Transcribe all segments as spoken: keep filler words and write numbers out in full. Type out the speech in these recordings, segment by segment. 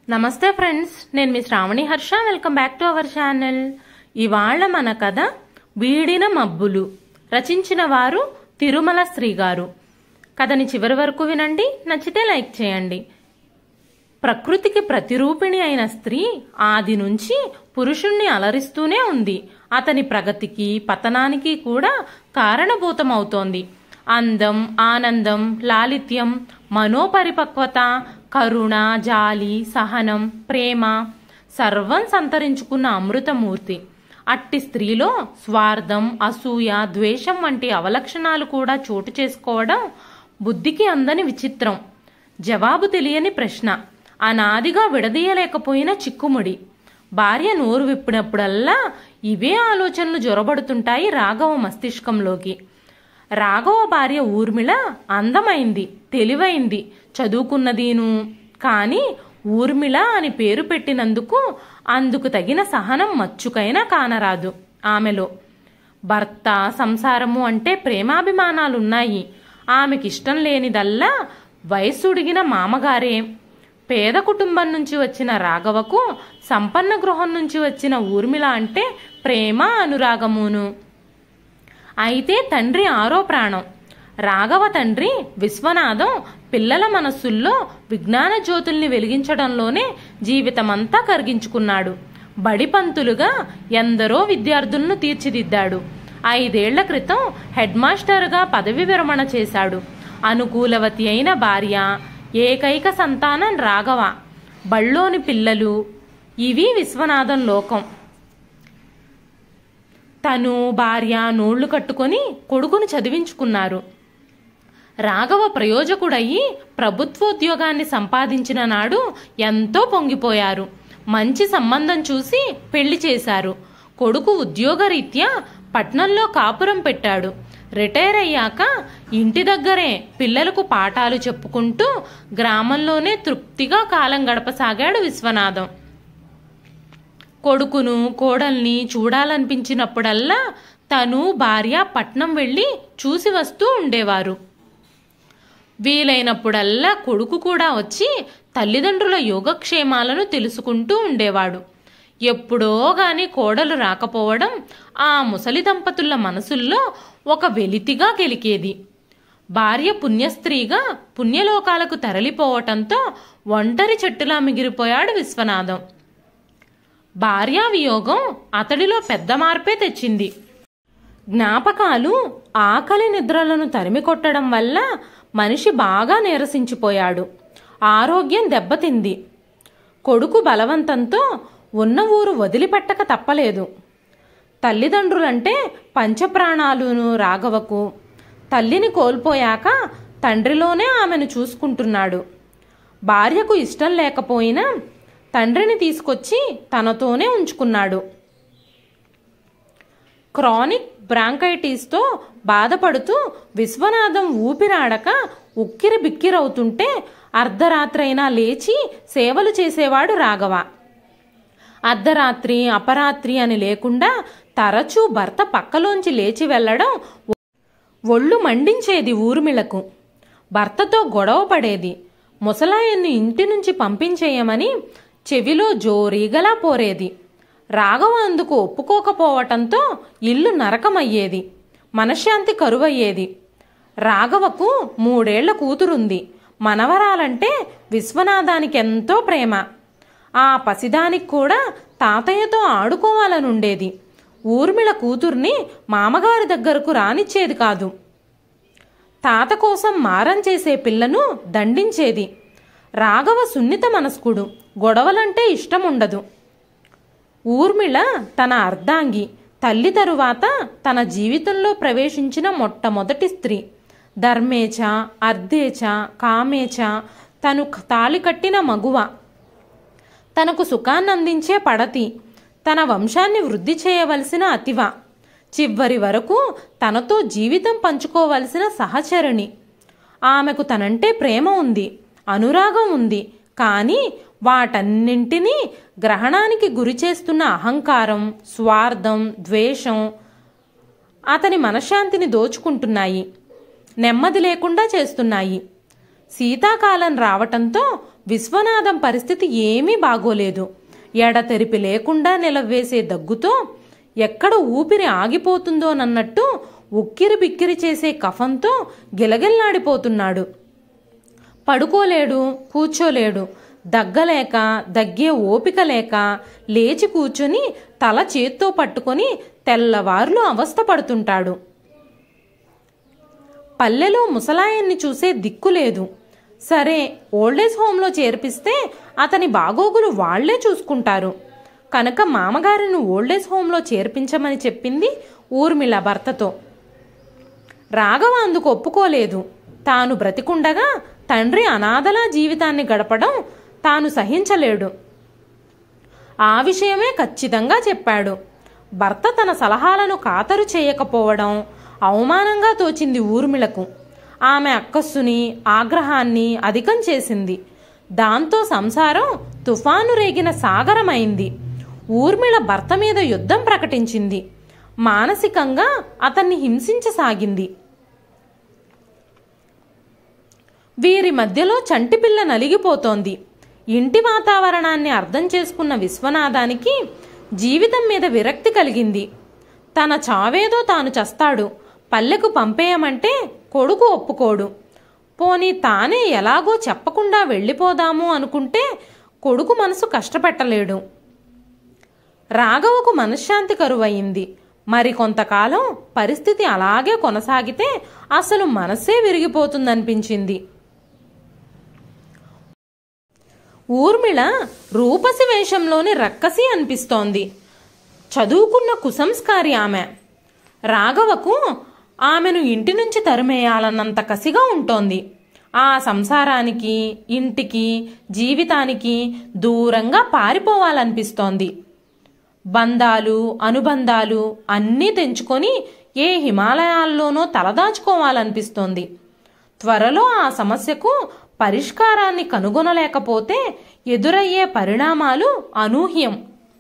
నమస్తే ఫ్రెండ్స్, నేను మీ Shravani Harsha. Welcome back to our channel. ఇవాళ మన కథ వీడిన మబ్బులు. రచించిన వారు తిరుమల శ్రీ గారు. కథని చివరి వరకు వినండి, నచ్చితే లైక్ చేయండి. ప్రకృతికి ప్రతిరూపిణి అయిన స్త్రీ ఆది నుంచి పురుషుణ్ణి అలరిస్తూనే ఉంది. అతని ప్రగతికి పతనానికి కూడా కారణభూతమవుతోంది. అందం, ఆనందం, లాలిత్యం, మనోపరిపక్వత, కరుణ, జాలి, సహనం, ప్రేమ సర్వం సంతరించుకున్న అమృతమూర్తి. అట్టి స్త్రీలో స్వార్థం, అసూయ, ద్వేషం వంటి అవలక్షణాలు కూడా చోటు చేసుకోవడం బుద్ధికి అందని విచిత్రం. జవాబు తెలియని ప్రశ్న, అనాదిగా విడదీయలేకపోయిన చిక్కుముడి. భార్య నోరు విప్పినప్పుడల్లా ఇవే ఆలోచనలు జొరబడుతుంటాయి రాఘవ మస్తిష్కంలోకి. రాఘవ భార్య ఊర్మిళ అందమైంది, తెలివైంది, చదువుకున్నదీను. కాని ఊర్మిళ అని పేరు పెట్టినందుకు అందుకు తగిన సహనం మచ్చుకైనా కానరాదు ఆమెలో. భర్త, సంసారము అంటే ప్రేమాభిమానాలున్నాయి. ఆమెకిష్టం లేనిదల్లా వయసుడిగిన మామగారే. పేద కుటుంబం నుంచి వచ్చిన రాఘవకు సంపన్న గృహం నుంచి వచ్చిన ఊర్మిళ అంటే ప్రేమ, అనురాగమును. అయితే తండ్రి ఆరో ప్రాణం. రాఘవ తండ్రి విశ్వనాథం పిల్లల మనస్సుల్లో విజ్ఞాన జ్యోతుల్ని వెలిగించడంలోనే జీవితమంతా కరిగించుకున్నాడు. బడిపంతులుగా ఎందరో విద్యార్థులను తీర్చిదిద్దాడు. ఐదేళ్ల క్రితం హెడ్ మాస్టర్గా పదవి విరమణ చేశాడు. అనుకూలవతి అయిన భార్య, ఏకైక సంతానం రాఘవ, బళ్ళోని పిల్లలు, ఇవి విశ్వనాథం లోకం. తను, భార్య నోళ్లు కట్టుకొని కొడుకును చదివించుకున్నారు. రాఘవ ప్రయోజకుడయ్యి ప్రభుత్వోద్యోగాన్ని సంపాదించిన నాడు ఎంతో పొంగిపోయారు. మంచి సంబంధం చూసి పెళ్లి చేశారు. కొడుకు ఉద్యోగరీత్యా పట్నంలో కాపురం పెట్టాడు. రిటైర్ అయ్యాక ఇంటి దగ్గరే పిల్లలకు పాఠాలు చెప్పుకుంటూ గ్రామంలోనే తృప్తిగా కాలం గడపసాగాడు విశ్వనాథం. కొడుకును, కోడల్ని చూడాలనిపించినప్పుడల్లా తను, భార్య పట్నం వెళ్ళి చూసి వస్తూ ఉండేవారు. వీలైనప్పుడల్లా కొడుకు కూడా వచ్చి తల్లిదండ్రుల యోగక్షేమాలను తెలుసుకుంటూ ఉండేవాడు. ఎప్పుడో గాని కోడలు రాకపోవడం ఆ ముసలి దంపతుల మనసుల్లో ఒక వెలితిగా గెలికేది. భార్య పుణ్యస్త్రీగా పుణ్యలోకాలకు తరలిపోవటంతో ఒంటరి చెట్టులా మిగిలిపోయాడు విశ్వనాథం. భార్యా వియోగం అతడిలో పెద్ద మార్పే తెచ్చింది. జ్ఞాపకాలు ఆకలి నిద్రలను తరిమికొట్టడం వల్ల మనిషి బాగా నీరసించిపోయాడు. ఆరోగ్యం దెబ్బతింది. కొడుకు బలవంతంతో ఉన్న ఊరు వదిలిపెట్టక తప్పలేదు. తల్లిదండ్రులంటే పంచప్రాణాలును రాఘవకు. తల్లిని కోల్పోయాక తండ్రిలోనే ఆమెను చూసుకుంటున్నాడు. భార్యకు ఇష్టం లేకపోయినా తండ్రిని తీసుకొచ్చి తనతోనే ఉంచుకున్నాడు. క్రానిక్ బ్రాంకైటిస్తో బాధపడుతూ విశ్వనాథం ఊపిరాడక ఉక్కిరి బిక్కిరవుతుంటే అర్ధరాత్రైనా లేచి సేవలు చేసేవాడు రాఘవ. అర్ధరాత్రి, అపరాత్రి అని లేకుండా తరచూ భర్త పక్కలోంచి లేచి వెళ్లడం ఒళ్ళు మండించేది ఊర్మిళకు. భర్తతో గొడవ పడేది. ముసలాయన్ని ఇంటి నుంచి పంపించేయమని చెవిలో జోరీగలా పోరేది. రాఘవ అందుకు ఒప్పుకోకపోవటంతో ఇల్లు నరకమయ్యేది. మనశ్శాంతి కరువయ్యేది. రాఘవకు మూడేళ్ల కూతురుంది. మనవరాలంటే విశ్వనాథానికి ఎంతో ప్రేమ. ఆ పసిదానికి కూడా తాతయ్యతో ఆడుకోవాలనుండేది. ఊర్మిళ కూతుర్ని మామగారి దగ్గరకు రానిచ్చేది కాదు. తాత కోసం మారం చేసే పిల్లను దండించేది. రాఘవ సున్నిత మనస్కుడు. గొడవలంటే ఇష్టముండదు. ఊర్మిళ తన అర్ధాంగి. తల్లి తరువాత తన జీవితంలో ప్రవేశించిన మొట్టమొదటి స్త్రీ. ధర్మేచ, అర్ధేచ, కామేచ, తను తాళి కట్టిన మగువ, తనకు సుఖాన్నందించే పడతి, తన వంశాన్ని వృద్ధి చేయవలసిన అతివ, చివరి వరకు తనతో జీవితం పంచుకోవలసిన సహచరిణి. ఆమెకు తనంటే ప్రేమ ఉంది, అనురాగం ఉంది. కానీ వాటన్నింటినీ గ్రహణానికి గురి చేస్తున్న అహంకారం, స్వార్థం, ద్వేషం అతని మనశ్శాంతిని దోచుకుంటున్నాయి. నెమ్మది లేకుండా చేస్తున్నాయి. శీతాకాలం రావటంతో విశ్వనాథం పరిస్థితి ఏమీ బాగోలేదు. ఎడతెరిపి లేకుండా నిలవేసే దగ్గుతో ఎక్కడ ఊపిరి ఆగిపోతుందోనన్నట్టు ఉక్కిరి బిక్కిరి చేసే కఫంతో గిలగిల్లాడిపోతున్నాడు. పడుకోలేడు, కూర్చోలేడు. దగ్గలేక, దగ్గే ఓపిక లేక లేచి కూర్చొని తల చేత్తో పట్టుకొని తెల్లవార్లు అవస్థ పడుతుంటాడు. పల్లెలో ముసలాయన్ని చూసే దిక్కు లేదు. సరే, ఓల్డేజ్ హోంలో చేర్పిస్తే అతని బాగోగులు వాళ్లే చూసుకుంటారు కనుక మామగారిని ఓల్డేజ్ హోంలో చేర్పించమని చెప్పింది ఊర్మిళ భర్తతో. రాఘవ అందుకు ఒప్పుకోలేదు. తాను బ్రతికుండగా తండ్రి అనాథలా జీవితాన్ని గడపడం తాను సహించలేడు. ఆ విషయమే ఖచ్చితంగా చెప్పాడు. భర్త తన సలహాలను ఖాతరు చేయకపోవడం అవమానంగా తోచింది ఊర్మిళకు. ఆమె అక్కస్సుని, ఆగ్రహాన్ని అధికం చేసింది. దాంతో సంసారం తుఫాను రేగిన సాగరమైంది. ఊర్మిళ భర్త మీద యుద్ధం ప్రకటించింది. మానసికంగా అతన్ని హింసించసాగింది. వీరి మధ్యలో చంటిపిల్ల నలిగిపోతోంది. ఇంటి వాతావరణాన్ని అర్థం చేసుకున్న విశ్వనాథానికి జీవితం మీద విరక్తి కలిగింది. తన చావేదో తాను చస్తాడు, పల్లెకు పంపేయమంటే కొడుకు ఒప్పుకోడు. పోనీ తానే ఎలాగో చెప్పకుండా వెళ్ళిపోదాము అనుకుంటే కొడుకు మనసు కష్టపెట్టలేడు. రాఘవకు మనశ్శాంతి కరువయింది. మరి కొంతకాలం పరిస్థితి అలాగే కొనసాగితే అసలు మనస్సే విరిగిపోతుందనిపించింది. ఊర్మిళ రూపసి వేషంలోని రక్కసి అనిపిస్తోంది. చదువుకున్న కుసంస్కారి ఆమె. రాఘవకు ఆమెను ఇంటి నుంచి తరిమేయాలన్నంత కసిగా ఉంటోంది. ఆ సంసారానికి, ఇంటికి, జీవితానికి దూరంగా పారిపోవాలనిపిస్తోంది. బంధాలు, అనుబంధాలు అన్నీ తెంచుకొని ఏ హిమాలయాల్లోనో తలదాచుకోవాలనిపిస్తోంది. త్వరలో ఆ సమస్యకు పరిష్కారాన్ని కనుగొనలేకపోతే ఎదురయ్యే పరిణామాలు అనూహ్యం.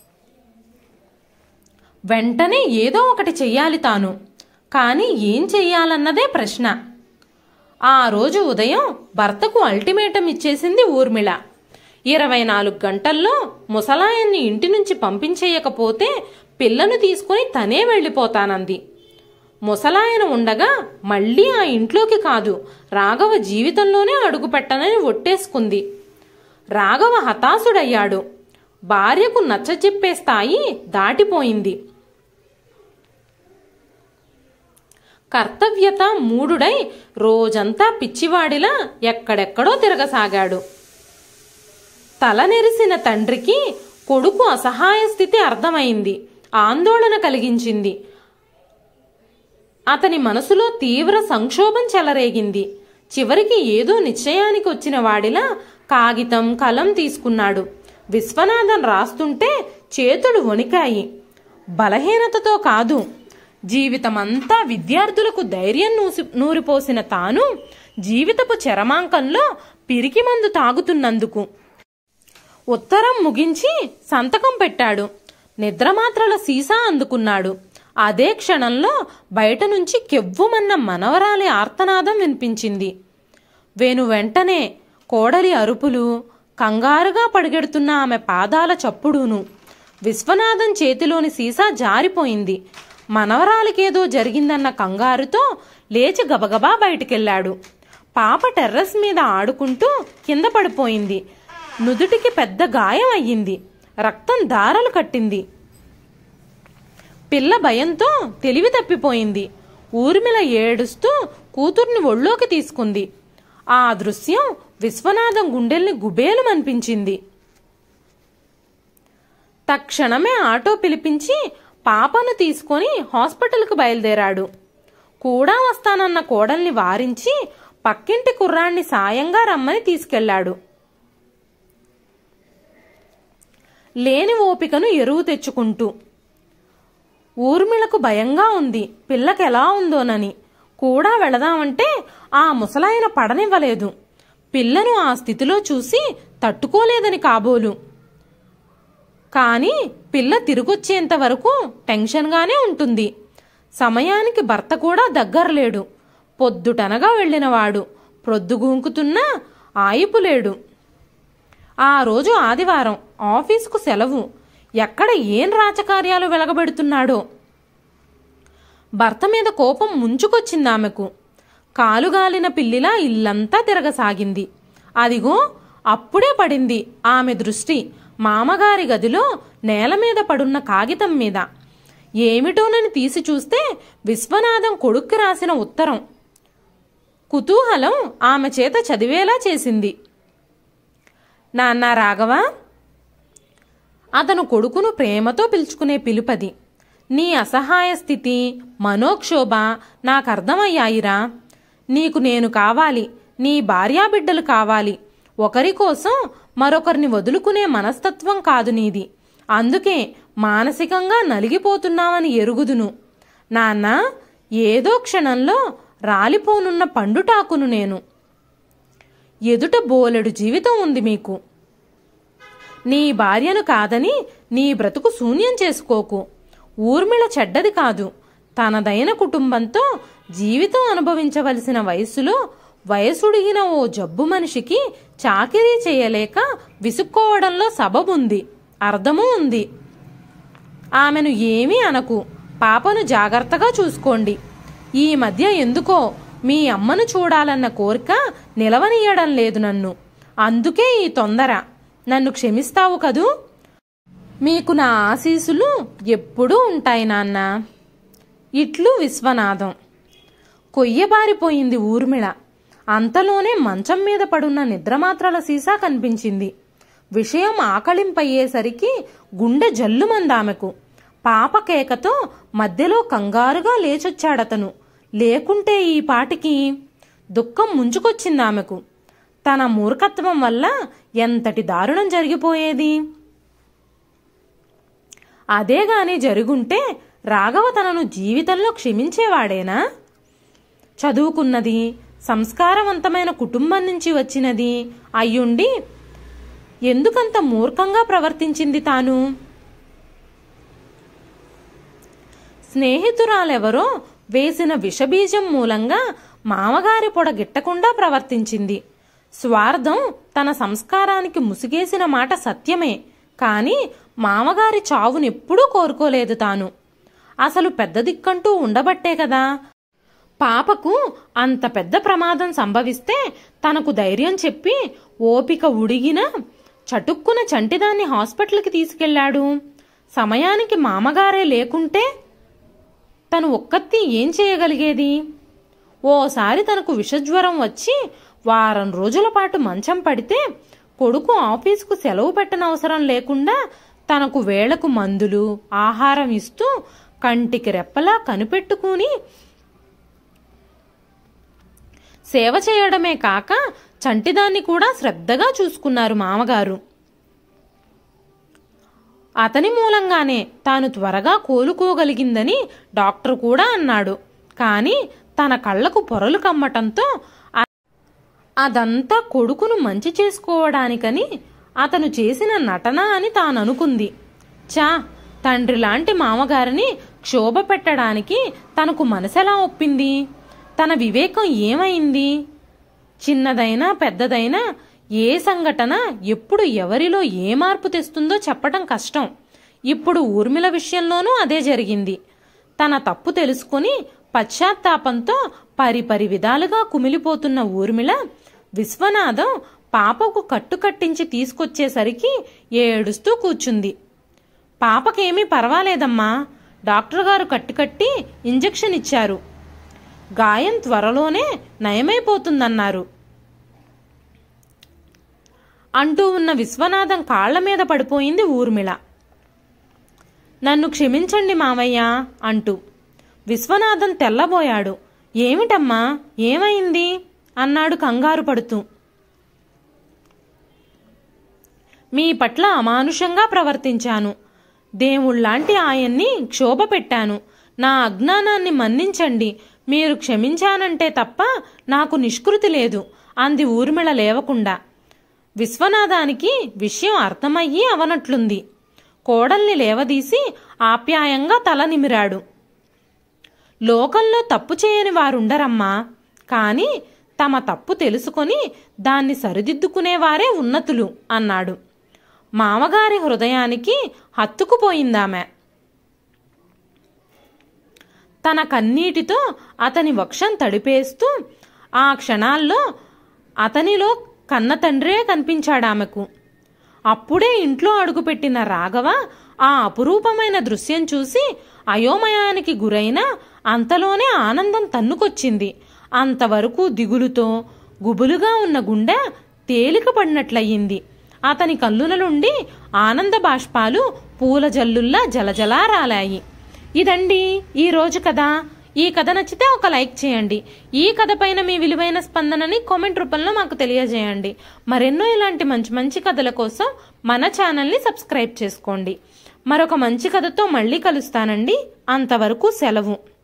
వెంటనే ఏదో ఒకటి చెయ్యాలి తాను. కానీ ఏం చెయ్యాలన్నదే ప్రశ్న. ఆ రోజు ఉదయం భర్తకు అల్టిమేటం ఇచ్చేసింది ఊర్మిళ. ఇరవై నాలుగు గంటల్లో ముసలాయన్ని ఇంటి నుంచి పంపించేయకపోతే పిల్లను తీసుకుని తనే వెళ్ళిపోతానంది. ముసలాయన ఉండగా మళ్లీ ఆ ఇంట్లోకి కాదు, రాఘవ జీవితంలోనే అడుగుపెట్టనని ఒట్టేసుకుంది. రాఘవ హతాశుడయ్యాడు. భార్యకు నచ్చజెప్పే స్థాయి దాటిపోయింది. కర్తవ్యత మూడుడై రోజంతా పిచ్చివాడిలా ఎక్కడెక్కడో తిరగసాగాడు. తల నెరిసిన తండ్రికి కొడుకు అసహాయ స్థితి అర్థమైంది. ఆందోళన కలిగించింది. అతని మనసులో తీవ్ర సంక్షోభం చెలరేగింది. చివరికి ఏదో నిశ్చయానికి వచ్చిన వాడిలా కాగితం, కలం తీసుకున్నాడు. విశ్వనాథన్ రాస్తుంటే చేతులు వణికాయి. బలహీనతతో కాదు, జీవితమంతా విద్యార్థులకు ధైర్యం నూసి నూరిపోసిన తాను జీవితపు చరమాంకంలో పిరికి మందు తాగుతున్నందుకు. ఉత్తరం ముగించి సంతకం పెట్టాడు. నిద్రమాత్రల సీసా అందుకున్నాడు. అదే క్షణంలో బయట నుంచి కెవ్వుమన్న మనవరాలి ఆర్తనాదం వినిపించింది. వేణు వెంటనే కోడలి అరుపులు, కంగారుగా పడిగెడుతున్న ఆమె పాదాల చప్పుడును. విశ్వనాథం చేతిలోని సీసా జారిపోయింది. మనవరాలికేదో జరిగిందన్న కంగారుతో లేచి గబగబా బయటికెళ్లాడు. పాప టెర్రస్ మీద ఆడుకుంటూ కింద పడిపోయింది. నుదుటికి పెద్ద గాయం అయ్యింది. రక్తం దారలు కట్టింది. పిల్ల భయంతో తెలివి తప్పిపోయింది. ఊర్మిళ ఏడుస్తూ కూతుర్ని ఒళ్ళోకి తీసుకుంది. ఆ దృశ్యం విశ్వనాథం గుండెల్ని గుబేలుమనిపించింది. తక్షణమే ఆటో పిలిపించి పాపను తీసుకొని హాస్పిటల్కు బయలుదేరాడు. కూడా వస్తానన్న కోడల్ని వారించి పక్కింటి కుర్రాన్ని సాయంగా రమ్మని తీసుకెళ్లాడు. లేని ఓపికను ఎరువు తెచ్చుకుంటూ. ఊర్మిళకు భయంగా ఉంది. పిల్లకెలా ఉందోనని. కూడా వెళదామంటే ఆ ముసలాయన పడనివ్వలేదు. పిల్లను ఆ స్థితిలో చూసి తట్టుకోలేదని కాబోలు. కానీ పిల్ల తిరిగొచ్చేంత వరకు టెన్షన్గానే ఉంటుంది. సమయానికి భర్త కూడా దగ్గరలేడు. పొద్దుటనగా వెళ్ళినవాడు ప్రొద్దుగూంకుతున్నా ఆయిపులేడు. ఆ రోజు ఆదివారం, ఆఫీసుకు సెలవు. ఎక్కడ ఏం రాజకార్యాలు వెలగబెడుతున్నాడో. భర్త మీద కోపం ముంచుకొచ్చింది ఆమెకు. కాలుగాలిన పిల్లిలా ఇల్లంతా తిరగసాగింది. అదిగో అప్పుడే పడింది ఆమె దృష్టి మామగారి గదిలో నేల మీద పడున్న కాగితం మీద. ఏమిటోనని తీసి చూస్తే విశ్వనాథం కొడుక్కి రాసిన ఉత్తరం. కుతూహలం ఆమె చేత చదివేలా చేసింది. నాన్న రాఘవ, అతను కొడుకును ప్రేమతో పిలుచుకునే పిలుపది. నీ అసహాయ స్థితి, మనోక్షోభ నాకర్థమయ్యాయిరా. నీకు నేను కావాలి, నీ భార్యాబిడ్డలు కావాలి. ఒకరి కోసం మరొకరిని వదులుకునే మనస్తత్వం కాదు నీది. అందుకే మానసికంగా నలిగిపోతున్నావని ఎరుగుదును. నాన్న, ఏదో క్షణంలో రాలిపోనున్న పండుటాకును నేను. ఎదుట బోలెడు జీవితం ఉంది మీకు. నీ భార్యను కాదని నీ బ్రతుకు శూన్యం చేసుకోకు. ఊర్మిళ చెడ్డది కాదు. తనదైన కుటుంబంతో జీవితం అనుభవించవలసిన వయసులో వయసుడిగిన ఓ జబ్బు మనిషికి చాకిరీ చేయలేక విసుక్కోవడంలో సబబుంది, అర్థమూ ఉంది. ఆమెను ఏమీ అనకు. పాపను జాగ్రత్తగా చూసుకోండి. ఈ మధ్య ఎందుకో మీ అమ్మను చూడాలన్న కోరిక నిలవనీయడం లేదు నన్ను. అందుకే ఈ తొందర. నన్ను క్షమిస్తావు కదూ? మీకు నా ఆశీస్సులు ఎప్పుడూ ఉంటాయి నాన్న. ఇట్లు విశ్వనాథం. కొయ్యబారిపోయింది ఊర్మిళ. అంతలోనే మంచం మీద పడున్న నిద్రమాత్రల సీసా కనిపించింది. విషయం ఆకలింపయ్యేసరికి గుండె జల్లుమందామెకు. పాప కేకతో మధ్యలో కంగారుగా లేచొచ్చాడతను. లేకుంటే ఈ పాటికి దుఃఖం ముంచుకొచ్చిందామెకు. తన మూర్ఖత్వం వల్ల ఎంతటి దారుణం జరిగిపోయేది. అదేగాని జరుగుంటే రాఘవ తనను జీవితంలో క్షమించేవాడేనా? చదువుకున్నది, సంస్కారవంతమైన కుటుంబం నుంచి వచ్చినది అయ్యుండి ఎందుకంత మూర్ఖంగా ప్రవర్తించింది తాను? స్నేహితురాలెవరో వేసిన విషబీజం మూలంగా మామగారి పొడ గిట్టకుండా ప్రవర్తించింది. స్వార్థం తన సంస్కారానికి ముసిగేసిన మాట సత్యమే. కాని మామగారి చావునెప్పుడూ కోరుకోలేదు తాను. అసలు పెద్ద దిక్కంటూ ఉండబట్టే కదా పాపకు అంత పెద్ద ప్రమాదం సంభవిస్తే తనకు ధైర్యం చెప్పి ఓపిక ఉడిగిన చటుక్కున చంటిదాన్ని హాస్పిటల్కి తీసుకెళ్లాడు. సమయానికి మామగారే లేకుంటే తను ఒక్కత్తి ఏం చేయగలిగేది? ఓసారి తనకు విషజ్వరం వచ్చి వారం రోజుల పాటు మంచం పడితే కొడుకు ఆఫీసుకు సెలవు పెట్టనవసరం లేకుండా తనకు వేళకు మందులు, ఆహారం ఇస్తూ కంటికి రెప్పలా కనిపెట్టుకుని సేవ చేయడమే కాక చంటిదాన్ని కూడా శ్రద్ధగా చూసుకున్నారు మామగారు. అతని మూలంగానే తాను త్వరగా కోలుకోగలిగిందని డాక్టర్ కూడా అన్నాడు. కాని తన కళ్లకు పొరలు కమ్మటంతో అదంతా కొడుకును మంచి చేసుకోవడానికని అతను చేసిన నటన అని తాననుకుంది. చా, తండ్రి లాంటి మామగారిని క్షోభ పెట్టడానికి తనకు మనసెలా ఒప్పింది? తన వివేకం ఏమైంది? చిన్నదైనా పెద్దదైనా ఏ సంఘటన ఎప్పుడు ఎవరిలో ఏ మార్పు తెస్తుందో చెప్పడం కష్టం. ఇప్పుడు ఊర్మిళ విషయంలోనూ అదే జరిగింది. తన తప్పు తెలుసుకుని పశ్చాత్తాపంతో పరిపరి విధాలుగా కుమిలిపోతున్న ఊర్మిళ విశ్వనాథం పాపకు కట్టుకట్టించి తీసుకొచ్చేసరికి ఏడుస్తూ కూర్చుంది. పాపకేమీ పర్వాలేదమ్మా, డాక్టర్ గారు కట్టుకట్టి ఇంజెక్షన్ ఇచ్చారు. గాయం త్వరలోనే నయమైపోతుందన్నారు అంటూ ఉన్న విశ్వనాథం కాళ్ల మీద పడిపోయింది ఊర్మిళ. నన్ను క్షమించండి మామయ్య అంటూ. విశ్వనాథం తెల్లబోయాడు. ఏమిటమ్మా, ఏమైంది అన్నాడు కంగారు పడుతూ. మీ పట్ల అమానుషంగా ప్రవర్తించాను. దేవుళ్లాంటి ఆయన్ని క్షోభ పెట్టాను. నా అజ్ఞానాన్ని మన్నించండి. మీరు క్షమించానంటే తప్ప నాకు నిష్కృతి లేదు అంది ఊర్మిళ లేవకుండా. విశ్వనాథానికి విషయం అర్థమయ్యి అవనట్లుంది. కోడల్ని లేవదీసి ఆప్యాయంగా తల నిమిరాడు. లోకంలో తప్పు చేయని వారుండరమ్మా, కాని తమ తప్పు తెలుసుకొని దాన్ని సరిదిద్దుకునేవారే ఉన్నతులు అన్నాడు. మామగారి హృదయానికి హత్తుకుపోయిందామె. తన కన్నీటితో అతని వక్షం తడిపేస్తూ ఆ క్షణాల్లో అతనిలో కన్న తండ్రే కనిపించాడామెకు. అప్పుడే ఇంట్లో అడుగుపెట్టిన రాఘవ ఆ అపురూపమైన దృశ్యం చూసి అయోమయానికి గురైన అంతలోనే ఆనందం తన్నుకొచ్చింది. అంతవరకు దిగులుతో గుబులుగా ఉన్న గుండె తేలిక పడినట్లయింది. అతని కళ్ళుల నుండి ఆనంద బాష్పాలు పూల జల్లుల్లా జలజలా రాలాయి. ఇదండి ఈరోజు కథ. ఈ కథ నచ్చితే ఒక లైక్ చేయండి. ఈ కథ పైన మీ విలువైన స్పందనని కామెంట్ రూపంలో మాకు తెలియజేయండి. మరెన్నో ఇలాంటి మంచి మంచి కథల కోసం మన ఛానల్ని సబ్స్క్రైబ్ చేసుకోండి. మరొక మంచి కథతో మళ్ళీ కలుస్తానండి. అంతవరకు సెలవు.